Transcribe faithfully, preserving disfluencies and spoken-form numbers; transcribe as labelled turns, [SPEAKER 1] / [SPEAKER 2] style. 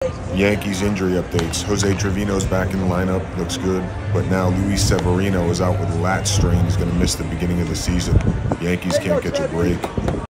[SPEAKER 1] Yankees injury updates. Jose Trevino is back in the lineup, looks good. But now Luis Severino is out with a lat strain. He's going to miss the beginning of the season. Yankees can't catch a break.